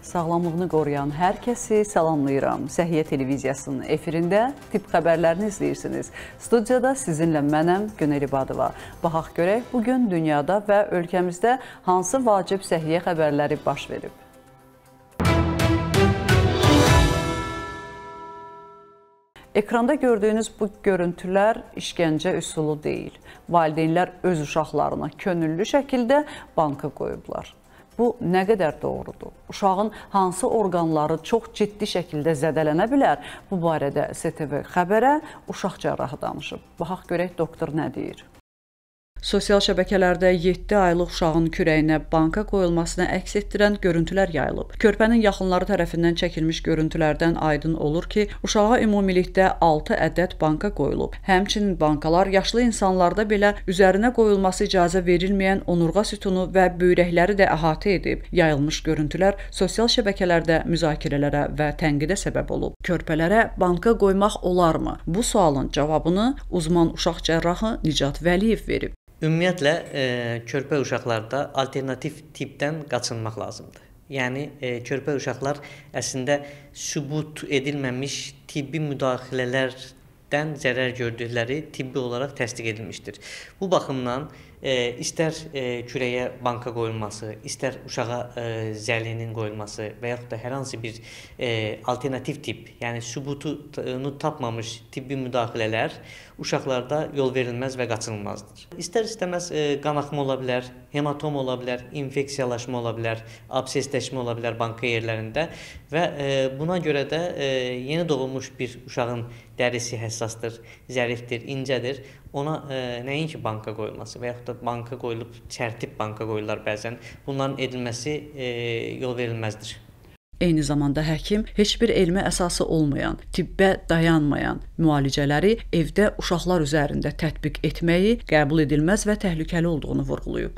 Sağlamlığını qoruyan hər kəsi salamlayıram. Səhiyyə televiziyasının efirində tibb xəbərlərini izləyirsiniz. Studiyada sizinlə mənəm Günel İbadova. Baxaq görək bugün dünyada və ölkəmizdə hansı vacib səhiyyə xəbərləri baş verib. Ekranda gördüyünüz bu görüntülər işgəncə üsulu deyil. Valideynlər öz uşaqlarına könüllü şəkildə banka qoyublar. Bu nə qədər doğrudur? Uşağın hansı orqanları çox ciddi şəkildə zədələnə bilər? Bu barədə STV xəbərə uşaq cərrahı danışıb. Baxaq görək doktor nə deyir. Sosial şəbəkələrdə 7 aylıq uşağın kürəyinə banka qoyulmasını əks etdirən görüntülər yayılıb. Körpənin yaxınları tərəfindən çəkilmiş görüntülərdən aydın olur ki, uşağa ümumilikdə 6 ədəd banka qoyulub. Həmçinin bankalar yaşlı insanlarda belə üzərinə qoyulması icazə verilməyən onurğa sütunu və böyrəkləri də əhatə edib. Yayılmış görüntülər sosial şəbəkələrdə müzakirələrə və tənqidə səbəb olub. Körpələrə banka qoymaq olarmı? Bu sualın cavabını uzman uşaq cərrahı Nicat Vəliyev verib. Ümumiyyətlə, körpə uşaqlarda alternativ tipdən qaçınmaq lazımdır. Yəni, körpə uşaqlar əslində sübut edilməmiş tibbi müdaxilələrdən zərər gördükləri tibbi olaraq təsdiq edilmişdir. Bu baxımdan istər kürəyə banka qoyulması, istər uşağa zəlinin qoyulması və yaxud da hər hansı bir alternativ tip, yəni sübutunu tapmamış tibbi müdaxilələr uşaqlarda yol verilməz və qaçınılmazdır. İstər-istəməz qanaxma ola bilər, hematom ola bilər, infeksiyalaşma ola bilər, absesləşmə ola bilər banka yerlərində və buna görə də yeni doğulmuş bir uşağın dərisi həssasdır, zərifdir, incədir. Ona nəinki banka qoyulması və yaxud da banka qoyulub, çərtib banka qoyurlar bəzən. Bunların edilməsi yol verilməzdir. Eyni zamanda həkim heç bir elmi əsası olmayan, tibbə dayanmayan müalicələri evdə uşaqlar üzərində tətbiq etməyi qəbul edilməz və təhlükəli olduğunu vurğulayıb.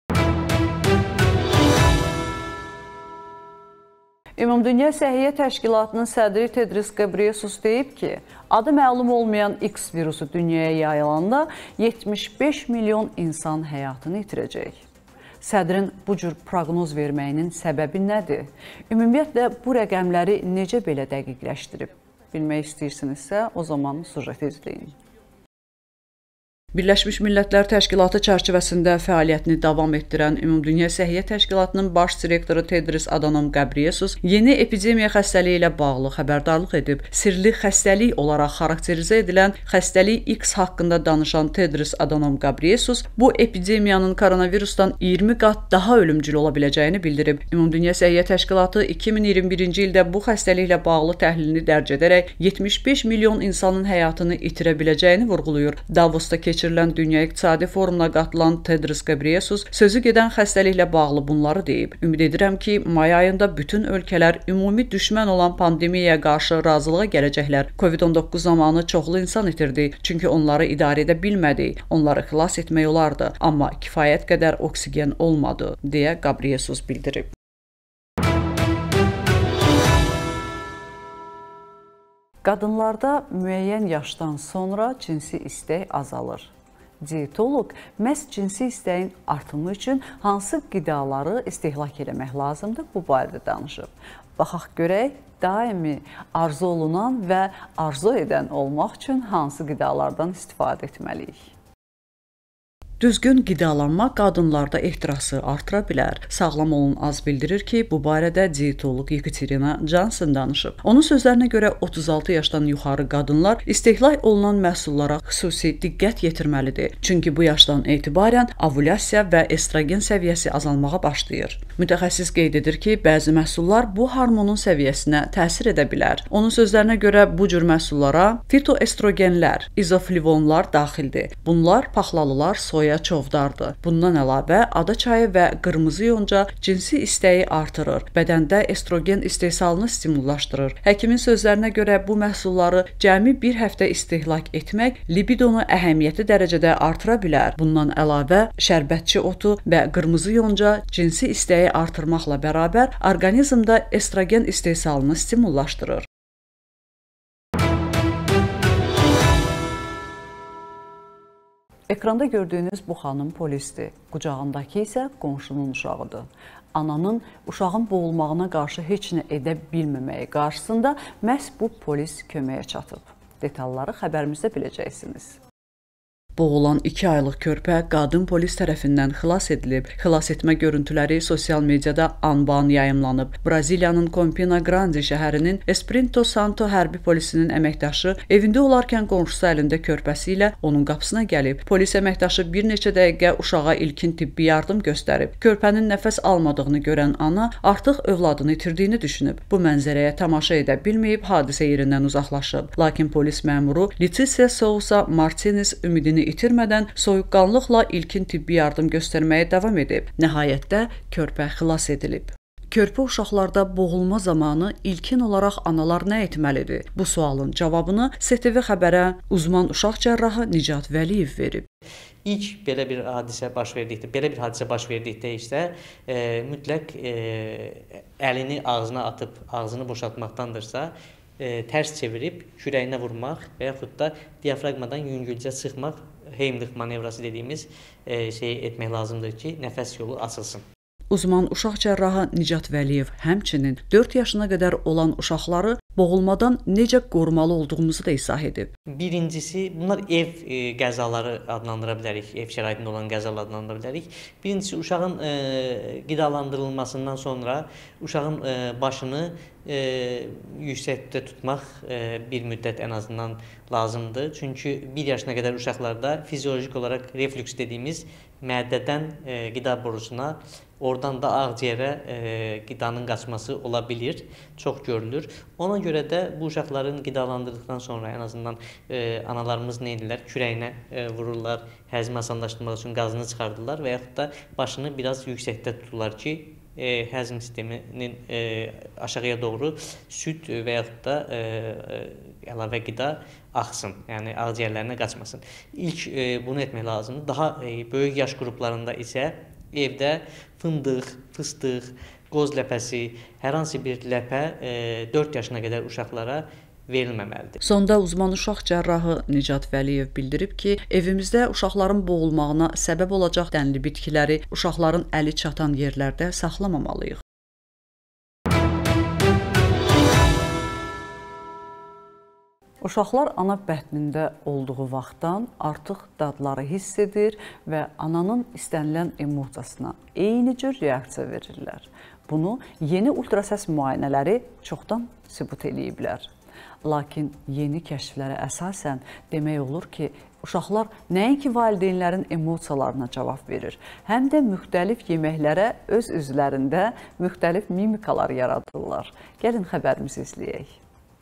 Ümumdünya Səhiyyə Təşkilatının sədri Tedros Ghebreyesus deyib ki, adı məlum olmayan X virusu dünyaya yayılanda 75 milyon insan həyatını itirəcək. Sədrin bu cür proqnoz verməyinin səbəbi nədir? Ümumiyyətlə, bu rəqəmləri necə belə dəqiqləşdirib? Bilmək istəyirsinizsə, o zaman süjeti izləyin. Birləşmiş Millətlər Təşkilatı çərçivəsində fəaliyyətini davam etdirən Ümumdünya Səhiyyə Təşkilatının baş direktoru Tedros Adhanom Ghebreyesus yeni epidemiya xəstəliyi ilə bağlı xəbərdarlıq edib. Sirli xəstəlik olaraq xarakterizə edilən xəstəlik X haqqında danışan Tedros Adhanom Ghebreyesus bu epidemiyanın koronavirusdan 20 qat daha ölümcül ola biləcəyini bildirib. Ümumdünya Səhiyyə Təşkilatı 2021-ci ildə bu xəstəliklə bağlı təhlilini dərc edərək 75 milyon insanın həyatını itirə biləcəyini vurğulayır. Davosda keçirilən Dünya İqtisadi Forumuna qatılan Tedros Ghebreyesus sözü gedən xəstəliklə bağlı bunları deyib. Ümid edirəm ki, may ayında bütün ölkələr ümumi düşmən olan pandemiyaya qarşı razılığa gələcəklər. Covid-19 zamanı çoxlu insan itirdi, çünki onları idarə edə bilmədik. Onları xilas etmək olardı, amma kifayət qədər oksigen olmadı, deyə Ghebreyesus bildirib. Qadınlarda müəyyən yaşdan sonra cinsi istək azalır. Diyetoloq məhz cinsi istəyin artımı üçün hansı qidaları istehlak eləmək lazımdır, bu barədə danışıb. Baxaq görək, daimi arzu olunan və arzu edən olmaq üçün hansı qidalardan istifadə etməliyik? Düzgün qidalanma qadınlarda ehtirası artıra bilər. Sağlam olun az bildirir ki, bu barədə diyetoloq Yekaterina Johnson danışıb. Onun sözlərinə görə 36 yaşdan yuxarı qadınlar istehlak olunan məhsullara xüsusi diqqət yetirməlidir. Çünki bu yaşdan etibarən ovulyasiya və estrogen səviyyəsi azalmağa başlayır. Mütəxəssis qeyd edir ki, bəzi məhsullar bu hormonun səviyyəsinə təsir edə bilər. Onun sözlərinə görə bu cür məhsullara fitoestrogenlər, izoflavonlar daxildir. Bunlar paxlalılar, soya çovdardır. Bundan əlavə, ada çayı və qırmızı yonca cinsi istəyi artırır, bədəndə estrogen istehsalını stimullaşdırır. Həkimin sözlərinə görə bu məhsulları cəmi bir həftə istehlak etmək libidonu əhəmiyyətli dərəcədə artıra bilər. Bundan əlavə, şərbətçi otu və qırmızı yonca cinsi istəyi artırmaqla bərabər orqanizmdə estrogen istehsalını stimullaşdırır. Ekranda gördüyünüz bu xanım polisdir. Qucağındakı isə qonşunun uşağıdır. Ananın uşağın boğulmağına qarşı heç nə edə bilməməyi qarşısında məhz bu polis köməyə çatıb. Detalları xəbərimizdə biləcəksiniz. Boğulan 2 aylıq körpə qadın polis tərəfindən xilas edilib. Xilas etmə görüntüləri sosial mediada anban yayımlanıb. Braziliyanın Campina Grande şəhərinin Espírito Santo hərbi polisinin əməkdaşı evində olarkən qonşusu əlində körpəsi ilə onun qapısına gəlib. Polis əməkdaşı bir neçə dəqiqə uşağa ilkin tibbi yardım göstərib. Körpənin nəfəs almadığını görən ana artıq övladını itirdiyini düşünüb. Bu mənzərəyə tamaşa edə bilməyib hadisə yerindən uzaqlaşıb. Lakin polis məmuru Leticia Sousa Martinez ümidini itirmədən soyuqqanlıqla ilkin tibbi yardım göstərməyə davam edib. Nəhayətdə körpə xilas edilib. Körpə uşaqlarda boğulma zamanı ilkin olaraq analar nə etməlidir? Bu sualın cavabını STV xəbərə uzman uşaq cərrahı Nicat Vəliyev verib. İlk belə bir hadisə baş verdikdə isə mütləq əlini ağzına atıb, ağzını boşaltmaqdandırsa, tərs çevirib kürəyinə vurmaq və yaxud da diafraqmadan yüngülcə sıxmaq, Heimlich manevrası dediyimiz şeyi etmək lazımdır ki, nəfəs yolu açılsın. Uzman uşaq cərrahı Nicat Vəliyev həmçinin 4 yaşına qədər olan uşaqları boğulmadan necə qorumalı olduğumuzu da izah edib. Birincisi, bunlar ev qəzaları adlandıra bilərik, ev şəraitində olan qəzalar adlandıra bilərik. Birincisi, uşağın qidalandırılmasından sonra uşağın başını yüksəkdə tutmaq bir müddət ən azından lazımdır. Çünki 1 yaşına qədər uşaqlarda fiziolojik olaraq reflüks dediyimiz mədədən qida borusuna, oradan da ağciyərə qidanın qaçması ola bilir, çox görülür. Ona görə də bu uşaqların qidalandırdıqdan sonra ən azından analarımız nə edirlər? Kürəyinə vururlar, həzmi asanlaşdırmaq üçün qazını çıxardırlar və yaxud da başını biraz yüksəkdə tuturlar ki, həzm sisteminin aşağıya doğru süd və yaxud da əlavə qida axsın, yəni ağciyərlərinə qaçmasın. İlk bunu etmək lazımdır. Daha böyük yaş qruplarında isə evdə fındıq, fıstıq, qoz ləpəsi, hər hansı bir ləpə 4 yaşına qədər uşaqlara verilməməlidir. Sonda uzman uşaq cərrahı Nicat Vəliyev bildirib ki, evimizdə uşaqların boğulmağına səbəb olacaq dənli bitkiləri uşaqların əli çatan yerlərdə saxlamamalıyıq. Uşaqlar ana bətnində olduğu vaxtdan artıq dadları hiss edir və ananın istənilən emosiyasına eyni cür reaksiya verirlər. Bunu yeni ultrasəs müayinələri çoxdan sübut eləyiblər. Lakin yeni kəşflərə əsasən demək olur ki, uşaqlar nəinki valideynlərin emosiyalarına cavab verir, həm də müxtəlif yeməklərə öz üzlərində müxtəlif mimikalar yaradırlar. Gəlin xəbərimizi izləyək.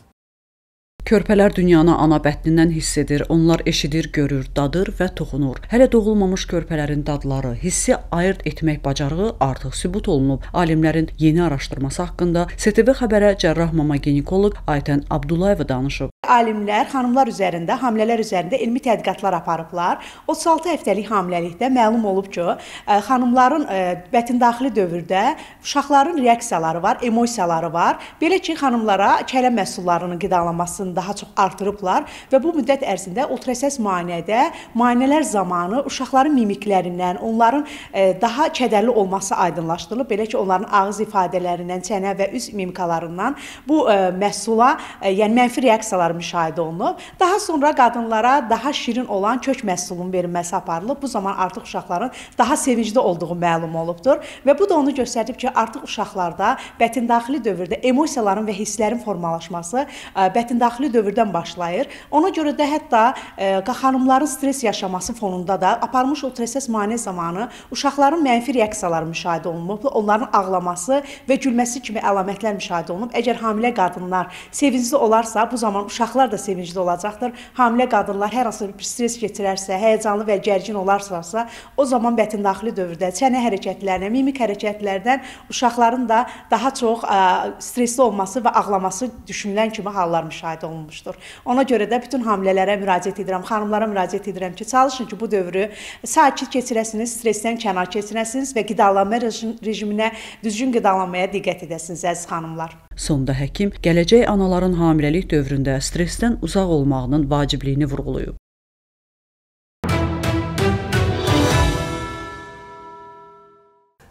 Körpələr dünyanı ana bətnindən hiss edir, onlar eşidir, görür, dadır və toxunur. Hələ doğulmamış körpələrin dadları, hissi ayırt etmək bacarığı artıq sübut olunub. Alimlərin yeni araşdırması haqqında STV xəbərə cərrah mama ginekoloq Aytən Abdullayeva danışıb. Alimlər xanımlar üzərində, hamilələr üzərində elmi tədqiqatlar aparıblar. 36 həftəlik hamiləlikdə məlum olub ki, xanımların bətindaxili dövrdə uşaqların reaksiyaları var, emosiyaları var. Belə ki, xanımlara kələ məhsullarının qidalanmasını daha çox artırıblar və bu müddət ərzində ultrasəs müayinələr zamanı uşaqların mimiklərindən, onların daha kədərli olması aydınlaşdırılıb. Belə ki, onların ağız ifadələrindən, çənə və üz mimikalarından bu məhsula, yəni mənfi reaksiyalar müşahidə olunub. Daha sonra qadınlara daha şirin olan kök məhsulunun verilməsi aparılıb. Bu zaman artıq uşaqların daha sevincli olduğu məlum olubdur və bu da onu göstərib ki, artıq uşaqlarda bətindaxili dövrdə emosiyaların və hisslərin formalaşması bətindaxili dövrdən başlayır. Ona görə də hətta xanımların stres yaşaması fonunda da aparılmış ultrasəs müayinə zamanı uşaqların mənfi reaksiyaları müşahidə olunub. Onların ağlaması və gülməsi kimi əlamətlər müşahidə olunub. Əgər hamilə qadınlar sevincli olarsa, bu zaman uşaqlar da sevincli olacaqdır. Hamilə qadınlar hər hansı bir stres keçirərsə, həyəcanlı və gərgin olarsa, o zaman bətindaxili dövrdə çənə hərəkətlərinə, mimik hərəkətlərdən uşaqların da daha çox stresli olması və ağlaması düşünülən kimi hallar müşahidə olunmuşdur. Ona görə də bütün hamilələrə müraciət edirəm, xanımlara müraciət edirəm ki, çalışın ki, bu dövrü sakit keçirəsiniz, stresdən kənar keçirəsiniz və qidalanma rejiminə, düzgün qidalanmaya diqqət edəsiniz, əziz xanımlar. Sonda həkim gələcək anaların hamiləlik dövründə stresdən uzaq olmağının vacibliyini vurğulayıb.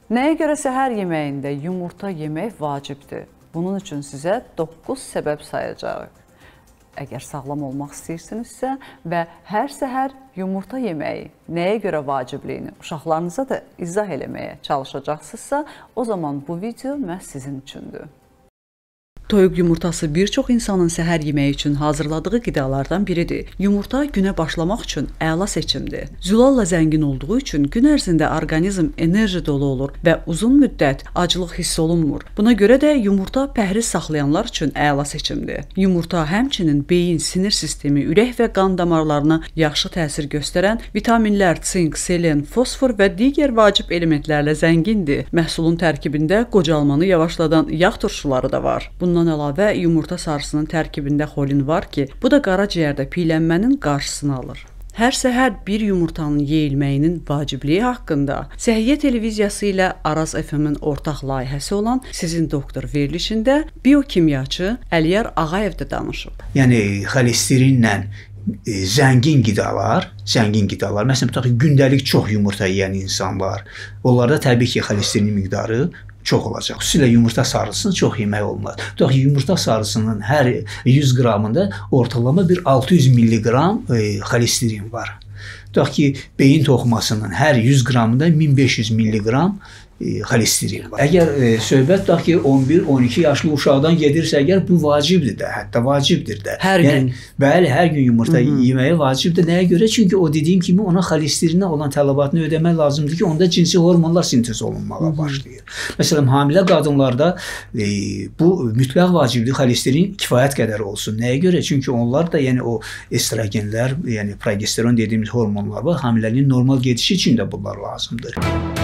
Nəyə görə səhər yeməyində yumurta yemək vacibdir? Bunun üçün sizə 9 səbəb sayacağıq. Əgər sağlam olmaq istəyirsinizsə və hər səhər yumurta yeməyi nəyə görə vacibliyini uşaqlarınıza da izah eləməyə çalışacaqsınızsa, o zaman bu video məhz sizin üçündür. Toyuq yumurtası bir çox insanın səhər yeməyi üçün hazırladığı qidalardan biridir. Yumurta günə başlamaq üçün əla seçimdir. Zülalla zəngin olduğu üçün gün ərzində orqanizm enerji dolu olur və uzun müddət aclıq hiss olunmur. Buna görə də yumurta pəhriz saxlayanlar üçün əla seçimdir. Yumurta həmçinin beyin, sinir sistemi, ürək və qan damarlarına yaxşı təsir göstərən vitaminlər, sink, selen, fosfor və digər vacib elementlərlə zəngindir. Məhsulun tərkibində qocalmanı yavaşladan yağ turşuları da var. Bundan əlavə yumurta sarısının tərkibində xolin var ki, bu da qaraciyərdə piylənmənin qarşısını alır. Hər səhər bir yumurtanın yeyilməyinin vacibliyi haqqında Səhiyyə televiziyası ilə Araz FM-in ortaq layihəsi olan Sizin Doktor verilişində biokimyaçı Əliyar Ağayev də danışıb. Yəni xolesterinlə zəngin qidalar, məsələn, tutaq ki, gündəlik çox yumurta yeyən insanlar, onlarda təbii ki, xolesterin miqdarı çox olacaq. Xüsusilə yumurta sarısını çox yemək olmaz. Tutaq ki, yumurta sarısının hər 100 qramında ortalama bir 600 milliqram xolesterin var. Tutaq ki, beyin toxumasının hər 100 qramında 1500 milliqram xolesterin var. Əgər söhbət tutaq ki, 11-12 yaşlı uşaqdan gedirsə, əgər bu vacibdir də, hətta vacibdir də. Hər gün. Bəli, hər gün yumurta yeməyi vacibdir. Nəyə görə? Çünki o dediyim kimi ona xolesterinə olan tələbatını ödəmək lazımdır ki, onda cinsi hormonlar sintez olunmağa başlayır. Məsələn, hamilə qadınlarda bu mütləq vacibdir, xolesterin kifayət qədər olsun. Nəyə görə? Çünki onlar da yəni o estrogenlər, yəni progesteron dediyimiz hormonlar var. Hamiləliyin normal gedişi üçün də bunlar lazımdır.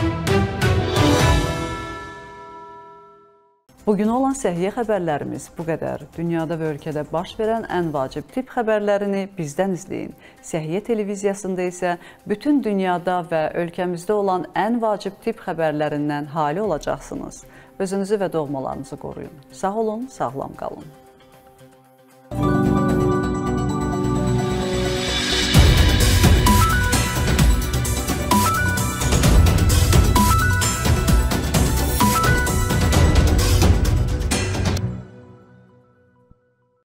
Bugün olan səhiyyə xəbərlərimiz bu qədər. Dünyada və ölkədə baş verən ən vacib tibb xəbərlərini bizdən izləyin. Səhiyyə televiziyasında isə bütün dünyada və ölkəmizdə olan ən vacib tibb xəbərlərindən hali olacaqsınız. Özünüzü və doğmalarınızı qoruyun. Sağ olun, sağlam qalın.